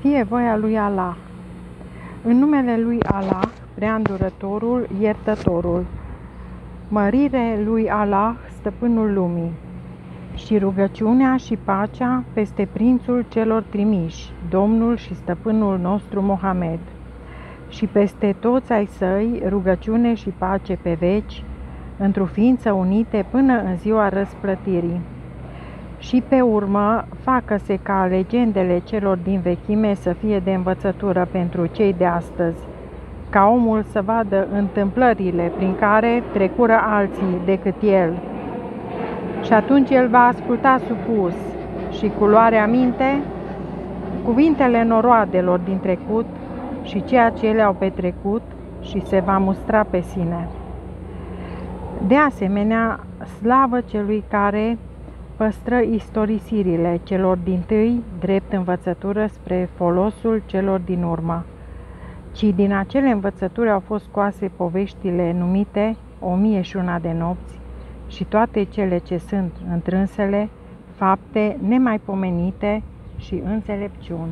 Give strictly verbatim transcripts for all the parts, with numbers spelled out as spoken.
fie voia lui Allah. În numele lui Allah, Preaîndurătorul, Iertătorul. Mărire lui Allah, Stăpânul lumii. Și rugăciunea și pacea peste Prințul celor trimiși, Domnul și Stăpânul nostru Mohamed. Și peste toți ai săi, rugăciune și pace pe veci, într-o ființă unite până în ziua răsplătirii. Și pe urmă, facă-se ca legendele celor din vechime să fie de învățătură pentru cei de astăzi, ca omul să vadă întâmplările prin care trecură alții decât el. Și atunci el va asculta supus și cu luare aminte cuvintele noroadelor din trecut și ceea ce ele au petrecut și se va mustra pe sine. De asemenea, slavă celui care păstră istorisirile celor dintâi drept învățătură spre folosul celor din urmă, ci din acele învățături au fost scoase poveștile numite O mie și una de nopți și toate cele ce sunt întrânsele, fapte nemaipomenite și înțelepciuni.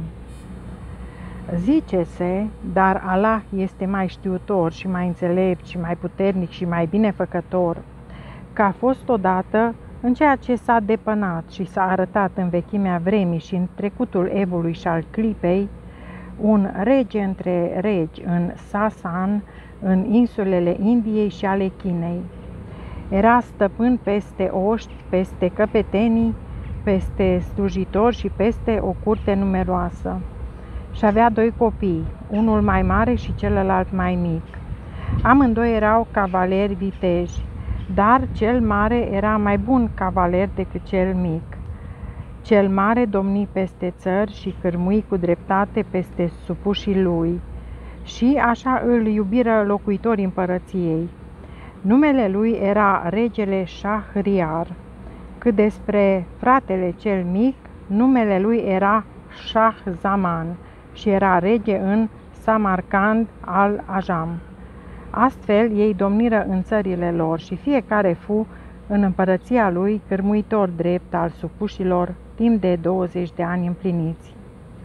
Zice-se, dar Allah este mai știutor și mai înțelept și mai puternic și mai binefăcător, că a fost odată în ceea ce s-a depănat și s-a arătat în vechimea vremii și în trecutul evului și al clipei, un rege între regi în Sasan, în insulele Indiei și ale Chinei. Era stăpân peste oști, peste căpetenii, peste slujitori și peste o curte numeroasă. Și avea doi copii, unul mai mare și celălalt mai mic. Amândoi erau cavaleri viteji, dar cel mare era mai bun cavaler decât cel mic. Cel mare domni peste țări și cârmui cu dreptate peste supușii lui. Și așa îl iubiră locuitorii împărăției. Numele lui era regele Shahriar. Cât despre fratele cel mic, numele lui era Shah Zaman și era rege în Samarcand al-Ajam. Astfel, ei domniră în țările lor și fiecare fu în împărăția lui cârmuitor drept al supușilor timp de douăzeci de ani împliniți.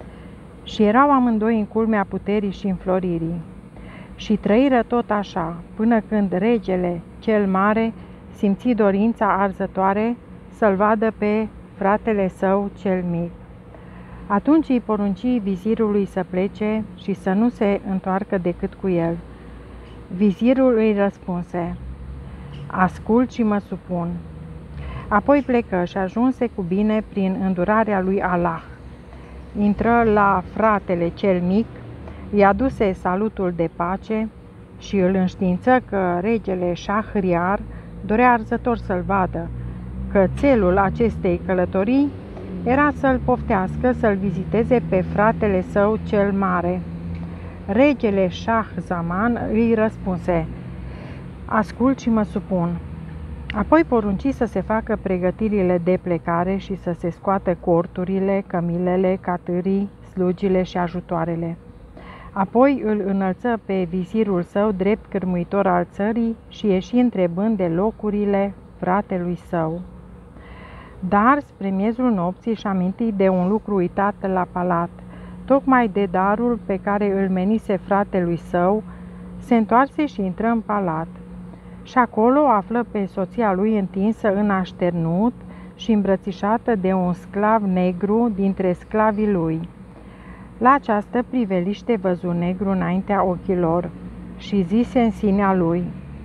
Și erau amândoi în culmea puterii și înfloririi. Și trăiră tot așa, până când regele cel mare simți dorința arzătoare să-l vadă pe fratele său cel mic. Atunci îi porunci vizirului să plece și să nu se întoarcă decât cu el. Vizirul îi răspunse: ascult și mă supun. Apoi plecă și ajunse cu bine prin îndurarea lui Allah. Intră la fratele cel mic, îi aduse salutul de pace și îl înștiință că regele Shahriar dorea arzător să-l vadă, că țelul acestei călătorii era să-l poftească să-l viziteze pe fratele său cel mare. Regele Shah Zaman îi răspunse: ascult și mă supun. Apoi porunci să se facă pregătirile de plecare și să se scoată corturile, cămilele, catârii, slugile și ajutoarele. Apoi îl înălță pe vizirul său drept cârmuitor al țării și ieși întrebând de locurile fratelui său. Dar, spre miezul nopții, și aminti de un lucru uitat la palat, tocmai de darul pe care îl menise fratelui său, se întoarse și intră în palat. Și acolo o află pe soția lui întinsă în așternut și îmbrățișată de un sclav negru dintre sclavii lui. La această priveliște văzu negru înaintea ochilor și zise în sinea lui: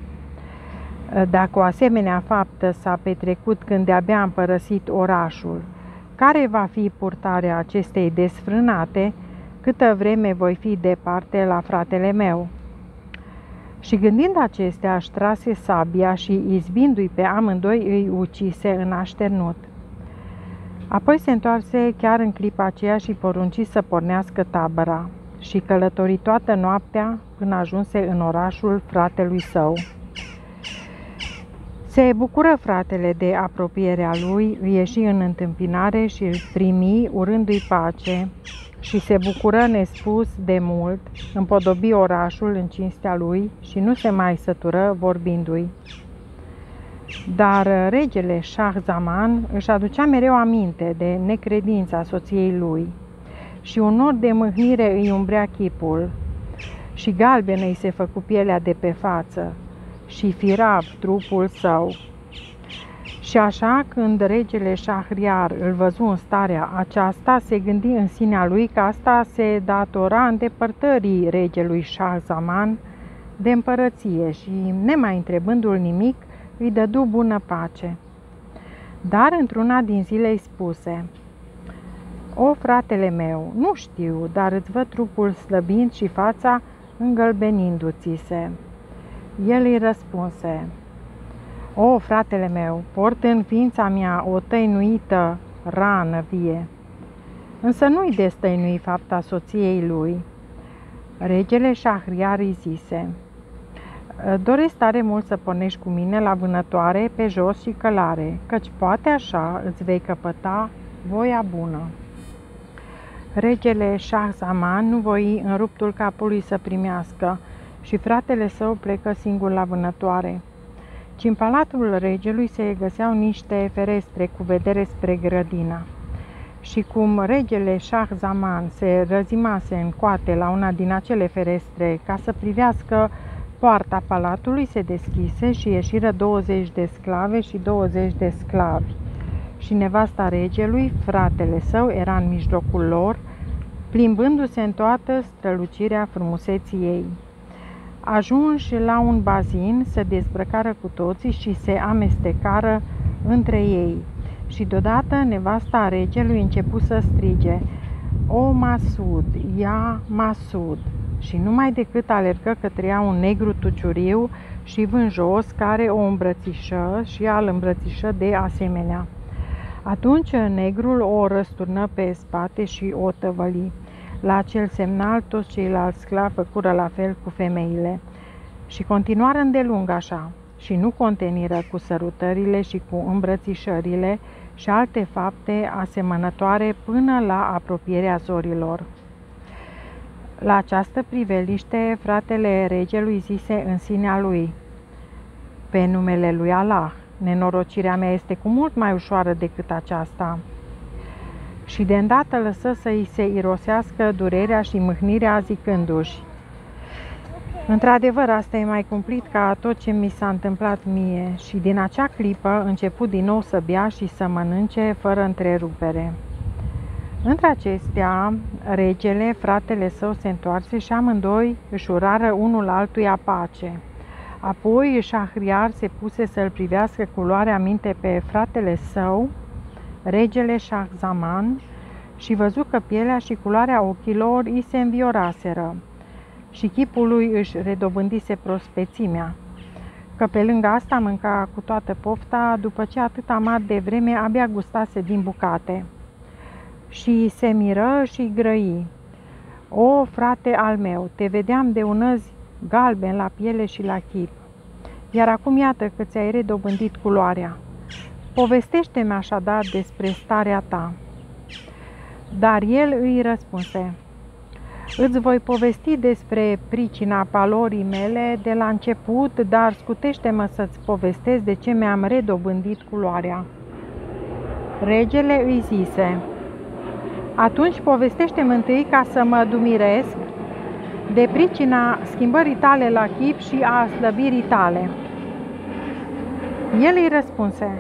dacă o asemenea faptă s-a petrecut când de-abia am părăsit orașul, care va fi purtarea acestei desfrânate câtă vreme voi fi departe la fratele meu? Și gândind acestea, își trase sabia și, izbindu-i pe amândoi, îi ucise în așternut. Apoi se întoarse chiar în clipa aceea și porunci să pornească tabăra și călători toată noaptea până ajunse în orașul fratelui său. Se bucură fratele de apropierea lui, îi ieși în întâmpinare și îl primi urându-i pace și se bucură nespus de mult, împodobi orașul în cinstea lui și nu se mai sătură vorbindu-i. Dar regele Shah Zaman își aducea mereu aminte de necredința soției lui și un nor de mâhnire îi umbrea chipul, și galbenă îi se făcu pielea de pe față, și firav trupul său. Și așa, când regele Șahriar îl văzu în starea aceasta, se gândi în sinea lui că asta se datora îndepărtării regelui Șah-Zaman de împărăție și, nemai întrebându-l nimic, îi dădu bună pace. Dar într-una din zile îi spuse: „O, fratele meu, nu știu, dar îți văd trupul slăbind și fața îngălbenindu-ți se.” El îi răspunse: „O, fratele meu, port în ființa mea o tăinuită rană vie.” Însă nu-i destăinui fapta soției lui. Regele Șahriar îi zise: „Doresc tare mult să pornești cu mine la vânătoare pe jos și călare, căci poate așa îți vei căpăta voia bună.” Regele Șah-Zaman nu voi în ruptul capului să primească și fratele său plecă singur la vânătoare. Ci în palatul regelui se găseau niște ferestre cu vedere spre grădină. Și cum regele Șah-Zaman se răzimase în coate la una din acele ferestre ca să privească, poarta palatului se deschise și ieșiră douăzeci de sclave și douăzeci de sclavi. Și nevasta regelui, fratele său, era în mijlocul lor, plimbându-se în toată strălucirea frumuseții ei. Ajunși la un bazin, se dezbrăcară cu toții și se amestecară între ei. Și deodată nevasta regelui începu să strige: „O, Masud, ia Masud!” Și numai decât alergă către ea un negru tuciuriu și vânjos care o îmbrățișă și ea îl îmbrățișă de asemenea. Atunci negrul o răsturnă pe spate și o tăvăli. La acel semnal toți ceilalți sclavi făcură la fel cu femeile. Și continuară îndelung așa și nu conteniră cu sărutările și cu îmbrățișările și alte fapte asemănătoare până la apropierea zorilor. La această priveliște, fratele regelui zise în sinea lui: „Pe numele lui Allah, nenorocirea mea este cu mult mai ușoară decât aceasta.” Și de îndată lăsă să îi se irosească durerea și mâhnirea, zicându-și: „Într-adevăr, asta e mai cumplit ca tot ce mi s-a întâmplat mie.” Și din acea clipă început din nou să bea și să mănânce fără întrerupere. Între acestea, regele, fratele său, se întoarse și amândoi își urară unul altuia pace. Apoi Șahriar se puse să-l privească cu luarea minte pe fratele său, regele Șah-Zaman, și văzu că pielea și culoarea ochilor îi se învioraseră și chipul lui își redobândise prospețimea, că pe lângă asta mânca cu toată pofta, după ce atât amat de vreme abia gustase din bucate. Și se miră și grăi: „O, frate al meu, te vedeam de un azi galben la piele și la chip, iar acum iată că ți-ai redobândit culoarea. Povestește-mi așadar despre starea ta.” Dar el îi răspunse: „Îți voi povesti despre pricina palorii mele de la început, dar scutește-mă să-ți povestesc de ce mi-am redobândit culoarea.” Regele îi zise: „Atunci povestește-mi întâi ca să mă dumiresc de pricina schimbării tale la chip și a slăbirii tale.” El îi răspunse: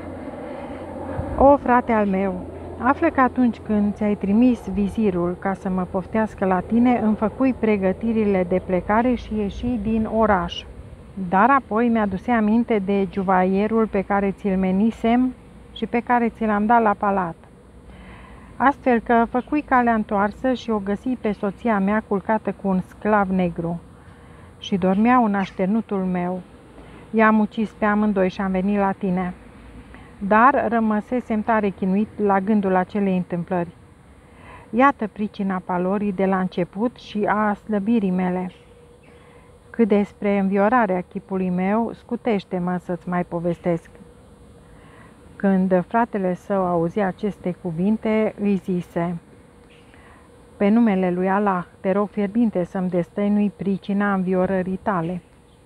„O, frate al meu, află că atunci când ți-ai trimis vizirul ca să mă poftească la tine, îmi făcui pregătirile de plecare și ieși din oraș. Dar apoi mi-aduse aminte de juvaierul pe care ți-l menisem și pe care ți l-am dat la palat. Astfel că făcui calea întoarsă și o găsi pe soția mea culcată cu un sclav negru și dormeau în așternutul meu. I-am ucis pe amândoi și am venit la tine. Dar rămăsesem tare chinuit la gândul acelei întâmplări. Iată pricina palorii de la început și a slăbirii mele. Cât despre înviorarea chipului meu, scutește-mă să-ți mai povestesc.” Când fratele său auzi aceste cuvinte, îi zise: „Pe numele lui Allah, te rog fierbinte să-mi destăinui pricina înviorării tale.”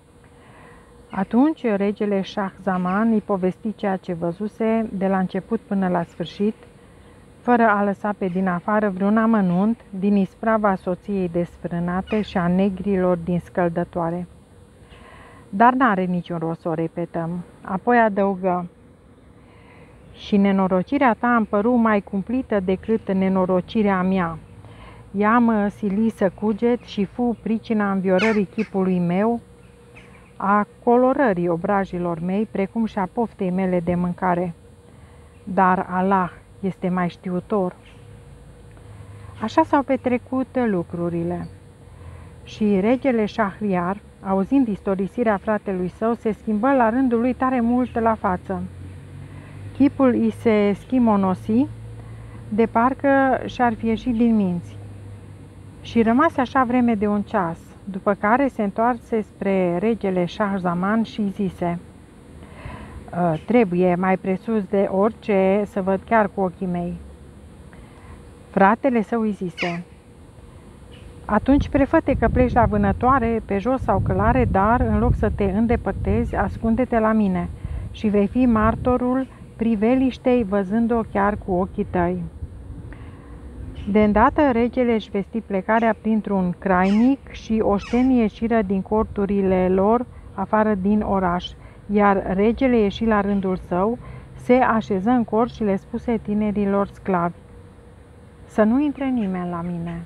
Atunci regele Șah-Zaman îi povesti ceea ce văzuse de la început până la sfârșit, fără a lăsa pe din afară vreun amănunt din isprava soției desfrânate și a negrilor din scăldătoare. Dar n-are niciun rost să o repetăm. Apoi adăugă: și nenorocirea ta îmi păru mai cumplită decât nenorocirea mea. Ea mă sili să cuget și fu pricina înviorării chipului meu, a colorării obrajilor mei, precum și a poftei mele de mâncare. Dar Allah este mai știutor. Așa s-au petrecut lucrurile. Și regele Șahriar, auzind istorisirea fratelui său, se schimbă la rândul lui tare mult la față. Chipul îi se schimonosi, de parcă și-ar fi ieșit din minți. Și rămase așa vreme de un ceas, după care se întoarse spre regele Șah-Zaman și zise: trebuie mai presus de orice să văd chiar cu ochii mei. Fratele său îi zise: atunci prefă-te că pleci la vânătoare, pe jos sau călare, dar în loc să te îndepărtezi, ascunde-te la mine și vei fi martorul priveliștei văzând-o chiar cu ochii tăi. De îndată regele își vesti plecarea printr-un crainic și oștenii ieșiră din corturile lor afară din oraș, iar regele ieși la rândul său, se așeză în cort și le spuse tinerilor sclavi: să nu intre nimeni la mine.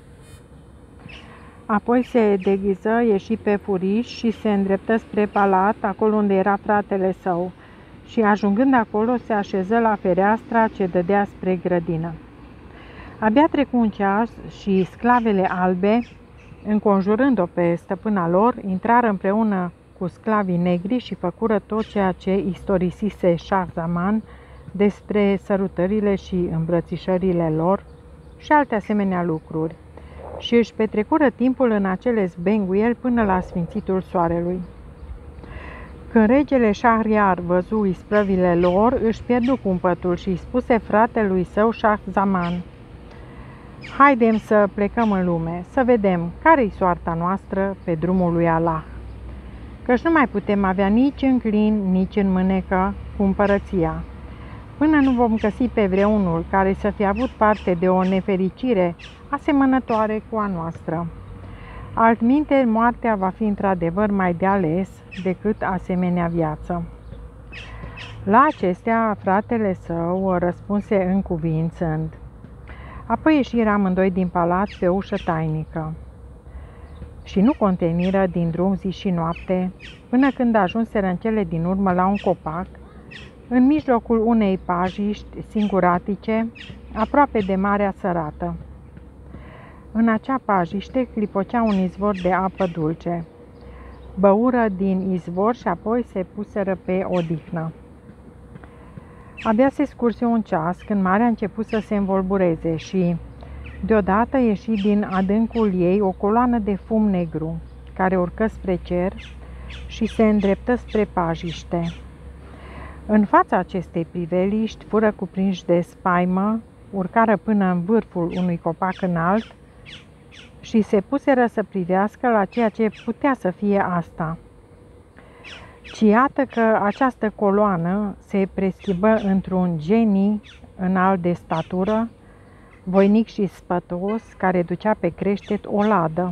Apoi se deghiză, ieși pe furiș și se îndreptă spre palat, acolo unde era fratele său, și ajungând acolo se așeză la fereastra ce dădea spre grădină. Abia trecu un ceas și sclavele albe, înconjurând-o pe stăpâna lor, intrară împreună cu sclavii negri și făcură tot ceea ce istorisise Șah-Zaman despre sărutările și îmbrățișările lor și alte asemenea lucruri, și își petrecură timpul în acele zbenguieli până la sfințitul soarelui. Când regele Șahriar văzu isprăvile lor, își pierdu cumpătul și îi spuse fratelui său Șah-Zaman: haidem să plecăm în lume, să vedem care-i soarta noastră pe drumul lui Allah, căci nu mai putem avea nici în clin, nici în mânecă cu împărăția, până nu vom găsi pe vreunul care să fie avut parte de o nefericire asemănătoare cu a noastră. Altminte, moartea va fi într-adevăr mai de ales decât asemenea viață. La acestea, fratele său răspunse încuvințând. Apoi ieșiră amândoi din palat pe ușă tainică și nu conteniră din drum zi și noapte, până când ajunseră în cele din urmă la un copac, în mijlocul unei pajiști singuratice, aproape de Marea Sărată. În acea pajiște clipocea un izvor de apă dulce. Băură din izvor și apoi se puseră pe odihnă. Abia se scurse un ceas când marea a început să se învolbureze și, deodată, ieși din adâncul ei o coloană de fum negru, care urcă spre cer și se îndreptă spre pajiște. În fața acestei priveliști, fură cuprinși de spaimă, urcară până în vârful unui copac înalt și se puseră să privească la ceea ce putea să fie asta. Ci iată că această coloană se preschimbă într-un genii înalt de statură, voinic și spătos, care ducea pe creștet o ladă.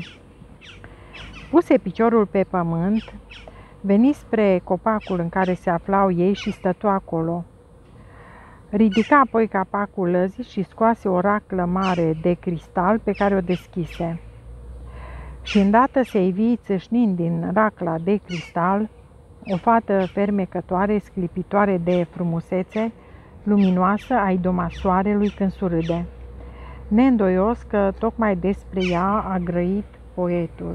Puse piciorul pe pământ, veni spre copacul în care se aflau ei și stătu acolo. Ridica apoi capacul lăzii și scoase o raclă mare de cristal pe care o deschise. Și îndată se ivi țâșnind din racla de cristal o fată fermecătoare, sclipitoare de frumusețe, luminoasă, a idoma soarelui când surâde. Neîndoios că tocmai despre ea a grăit poetul.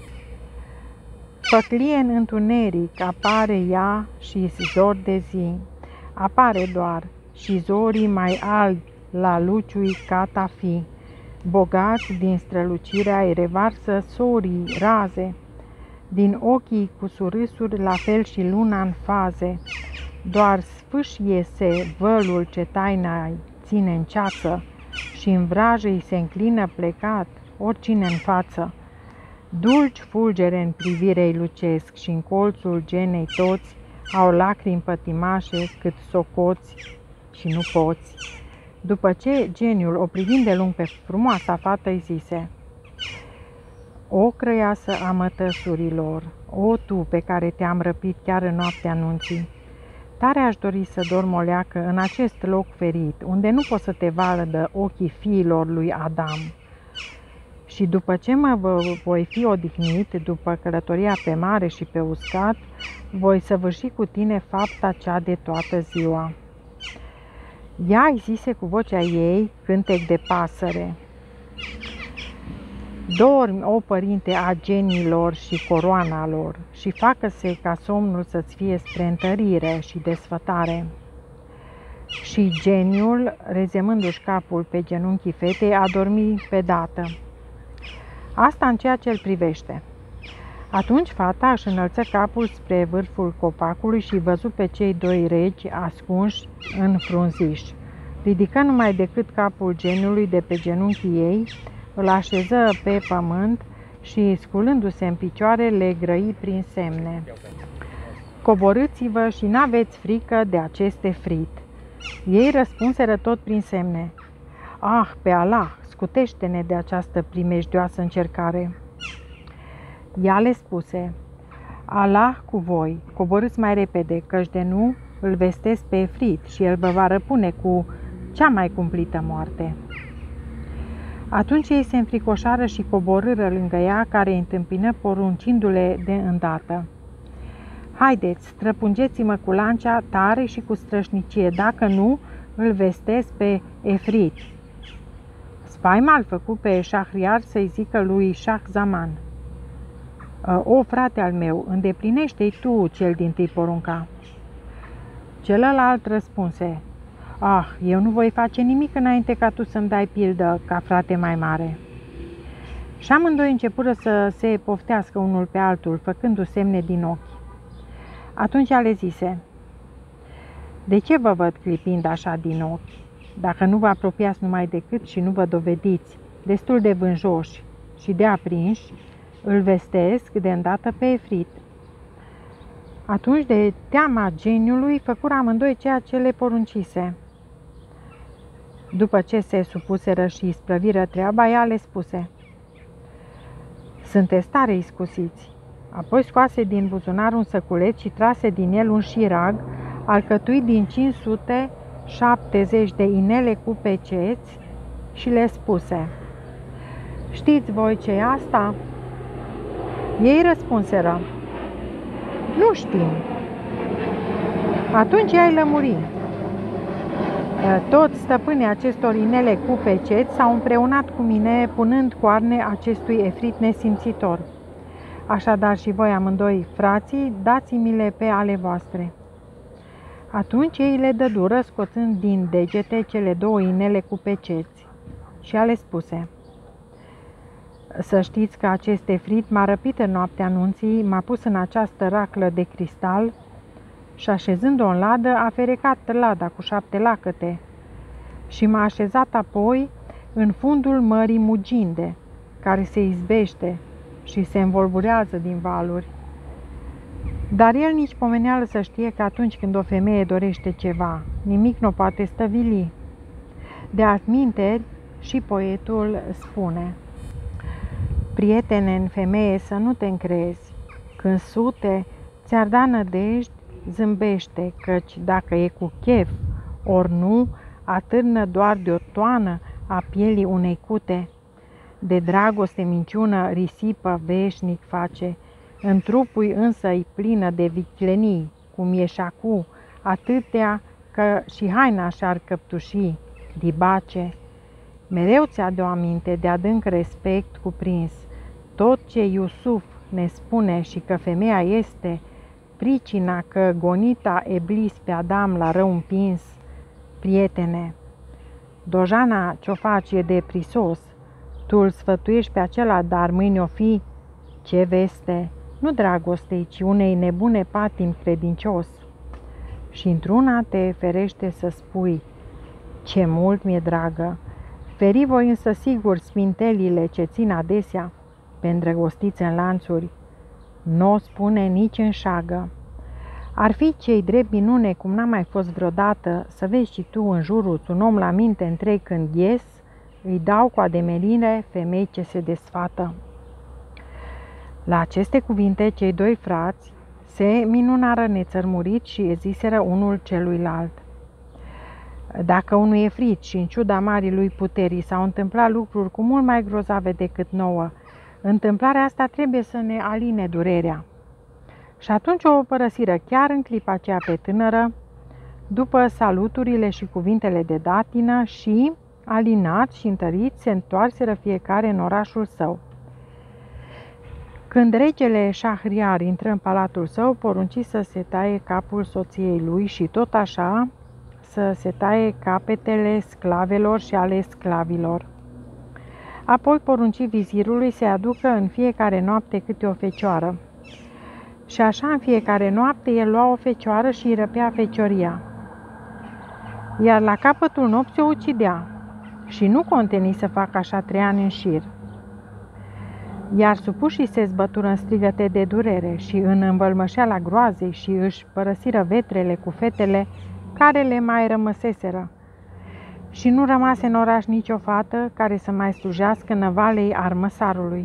Făclie în întuneric, apare ea și zor de zi, apare doar și zorii mai albi la luciui cata fi, bogați din strălucirea îi revarsă sorii raze, din ochii cu surâsuri la fel și luna în faze, doar sfâșie-se vălul ce taina ține în ceață și în vrajă îi se înclină plecat oricine în față. Dulci fulgere în privire-i lucesc și în colțul genei toți au lacrimi pătimașe cât socoți și nu poți. După ce geniul, o privind de lung pe frumoasa fată, îi zise: O crăiasă a mătăsurilor, o tu pe care te-am răpit chiar în noaptea anunții, tare aș dori să dorm o leacă în acest loc ferit, unde nu pot să te vadă ochii fiilor lui Adam. Și după ce mă voi fi odihnit, după călătoria pe mare și pe uscat, voi săvârși cu tine fapta cea de toată ziua. Ea îi zise cu vocea ei, cântec de pasăre: Dormi, o părinte a genilor și coroana lor, și facă-se ca somnul să-ți fie spre întărire și desfătare. Și geniul, rezemându-și capul pe genunchii fetei, a dormit pe dată. Asta în ceea ce îl privește. Atunci fata își înălță capul spre vârful copacului și văzu pe cei doi regi ascunși în frunziș. Ridică numai decât capul geniului de pe genunchii ei, îl așeză pe pământ și, sculându-se în picioare, le grăi prin semne: Coborâți-vă și n-aveți frică de aceste frit. Ei răspunseră tot prin semne: Ah, pe Allah, scutește-ne de această primejdioasă încercare. Ea le spuse: Allah cu voi, coborâți mai repede, căci de nu îl vestesc pe Efrit și el vă va răpune cu cea mai cumplită moarte. Atunci ei se înfricoșară și coborâră lângă ea, care îi întâmpină poruncindu-le de îndată: Haideți, străpungeți-mă cu lancea tare și cu strășnicie, dacă nu îl vestesc pe Efrit. Spaima îl făcut pe Șahriar să-i zică lui Șah Zaman: O, frate al meu, îndeplinește-i tu cel dintâi porunca. Celălalt răspunse: Ah, eu nu voi face nimic înainte ca tu să-mi dai pildă ca frate mai mare. Și amândoi începură să se poftească unul pe altul, făcându semne din ochi. Atunci le zise: De ce vă văd clipind așa din ochi? Dacă nu vă apropiați numai decât și nu vă dovediți destul de vânjoși și de aprinși, îl vestesc de îndată pe Efrit. Atunci, de teama geniului, făcură amândoi ceea ce le poruncise. După ce se supuseră și isprăviră treaba, ea le spuse: Sunteți tare iscusiți. Apoi scoase din buzunar un săculeț și trase din el un șirag alcătuit din cinci sute șaptezeci de inele cu peceți și le spuse: Știți voi ce e asta? Ei răspunseră: Nu știm. Atunci ea îi lămuri: Toți stăpânii acestor inele cu peceți s-au împreunat cu mine, punând coarne acestui Efrit nesimțitor. Așadar și voi amândoi, frații, dați-mi-le pe ale voastre. Atunci ei le dădură, scoțând din degete cele două inele cu peceți. Și ea le spuse: Să știți că acest Efrit m-a răpit în noaptea anunții, m-a pus în această raclă de cristal și, așezând-o în ladă, a ferecat lada cu șapte lacăte și m-a așezat apoi în fundul mării muginde, care se izbește și se învolburează din valuri. Dar el nici pomeneală să știe că atunci când o femeie dorește ceva, nimic nu o poate stăvili. De altminteri, și poetul spune: Prietene în femeie, să nu te încrezi, când sute ți-ar da nădejdi, zâmbește, căci dacă e cu chef, ori nu, atârnă doar de o toană a pielii unei cute. De dragoste minciună risipă veșnic face, în trupul însă-i plină de viclenii, cum e și acu, atâtea că și haina și-ar căptuși, dibace. Mereu ți-ade o aminte de adânc respect cuprins, tot ce Iusuf ne spune și că femeia este pricina că gonita Eblis pe Adam l-a rău împins. Prietene, dojana ce-o faci e de prisos, tu îl sfătuiești pe acela, dar mâine o fi, ce veste, nu dragostei, ci unei nebune patim credincios. Și într-una te ferește să spui: ce mult mi-e dragă, feri voi însă sigur smintelile ce țin adesea pe îndrăgostiți în lanțuri, n-o spune nici în șagă. Ar fi cei drept minune cum n-a mai fost vreodată să vezi și tu în jurul un om la minte întreg când ies, îi dau cu ademerire femei ce se desfată. La aceste cuvinte, cei doi frați se minunară nețărmurit și ziseră unul celuilalt: dacă unul e friț și în ciuda marii lui puterii s-au întâmplat lucruri cu mult mai grozave decât nouă, întâmplarea asta trebuie să ne aline durerea. Și atunci o părăsiră chiar în clipa aceea pe tânără, după saluturile și cuvintele de datină și, alinați și întăriți, se întoarseră fiecare în orașul său. Când regele Șahriar intră în palatul său, porunci să se taie capul soției lui și tot așa să se taie capetele sclavelor și ale sclavilor. Apoi porunci vizirului să aducă în fiecare noapte câte o fecioară. Și așa în fiecare noapte el lua o fecioară și îi răpea fecioria. Iar la capătul nopții o ucidea și nu conteni să facă așa trei ani în șir. Iar supușii se zbătură în strigăte de durere și în învălmășeala groazei și își părăsiră vetrele cu fetele care le mai rămăseseră. Și nu rămase în oraș nicio fată care să mai slujească năvalei armăsarului.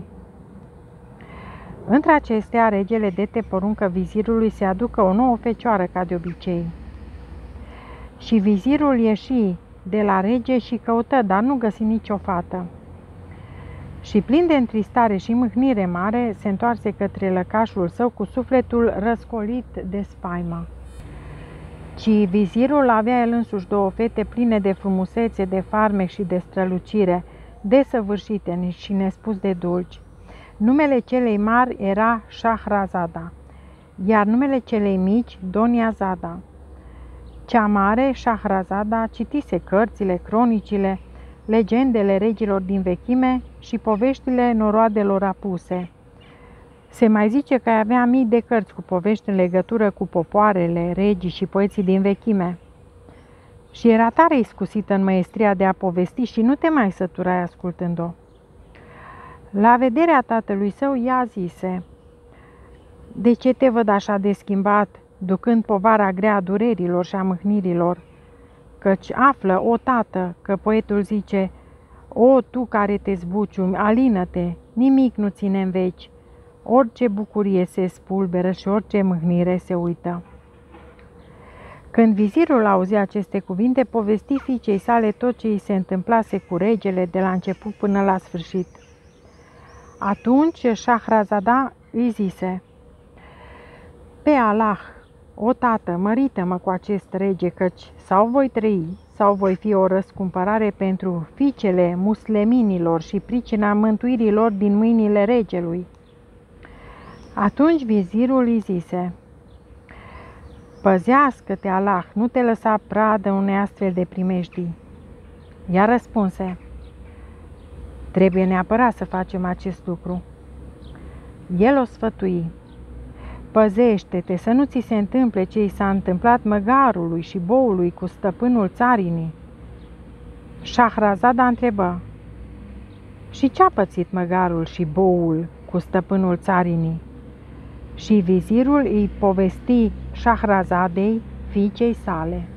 Între acestea, regele dete poruncă vizirului să aducă o nouă fecioară ca de obicei. Și vizirul ieși de la rege și căută, dar nu găsi nicio fată. Și plin de întristare și mâhnire mare, se întoarse către lăcașul său cu sufletul răscolit de spaimă. Ci vizirul avea el însuși două fete pline de frumusețe, de farmec și de strălucire, desăvârșite și nespus de dulci. Numele celei mari era Șahrazada, iar numele celei mici Doniazada. Cea mare, Șahrazada, citise cărțile, cronicile, legendele regilor din vechime și poveștile noroadelor apuse. Se mai zice că avea mii de cărți cu povești în legătură cu popoarele, regii și poeții din vechime. Și era tare iscusită în măestria de a povesti și nu te mai săturai ascultând-o. La vederea tatălui său, ea zise: de ce te văd așa de schimbat, ducând povara grea a durerilor și a mâhnirilor? Căci află, o tată, că poetul zice: o, tu care te zbuciumi, alină-te, nimic nu ține în veci. Orice bucurie se spulberă și orice mâhnire se uită. Când vizirul auzi aceste cuvinte, povesti fiicei sale tot ce îi se întâmplase cu regele de la început până la sfârșit. Atunci Șahrazada îi zise: pe Allah, o tată, mărită-mă cu acest rege, căci sau voi trăi, sau voi fi o răscumpărare pentru fiicele musleminilor și pricina mântuirilor din mâinile regelui. Atunci vizirul îi zise: păzească-te Allah, nu te lăsa pradă unei astfel de primejdii. Ea răspunse: trebuie neapărat să facem acest lucru. El o sfătui: păzește-te să nu ți se întâmple ce i s-a întâmplat măgarului și boului cu stăpânul țarinii. Șahrazada întrebă: și ce-a pățit măgarul și boul cu stăpânul țarinii? Și vizirul îi povesti Șahrazadei, fiicei sale.